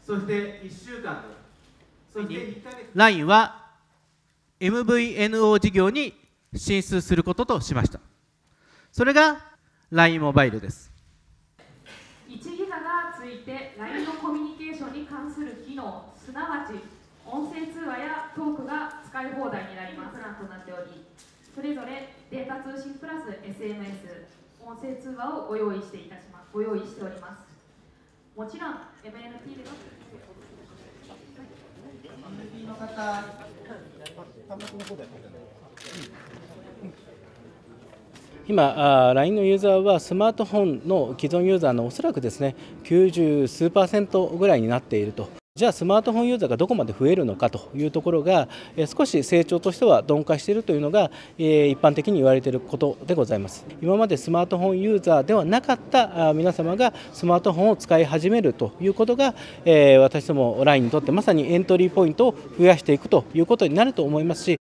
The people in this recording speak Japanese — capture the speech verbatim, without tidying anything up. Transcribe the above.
そしていっしゅうかんで、そしていっかげつライン は エムブイエヌオー 事業に進出することとしました。それが ライン モバイルです。 いちギガがついて ライン のコミュニケーションに関する機能、すなわち音声通話やトークが使い放題になりますプランとなっており、それぞれデータ通信プラス エスエムエス、音声通話をご用意していたしますご用意しております。もちろん エムエヌティー でのの方、 今、ライン のユーザーはスマートフォンの既存ユーザーのおそらくですね、きゅうじゅうすうパーセントぐらいになっていると。じゃあスマートフォンユーザーがどこまで増えるのかというところが、少し成長としては鈍化しているというのが一般的に言われていることでございます。今までスマートフォンユーザーではなかった皆様がスマートフォンを使い始めるということが、私ども ライン にとってまさにエントリーポイントを増やしていくということになると思いますし、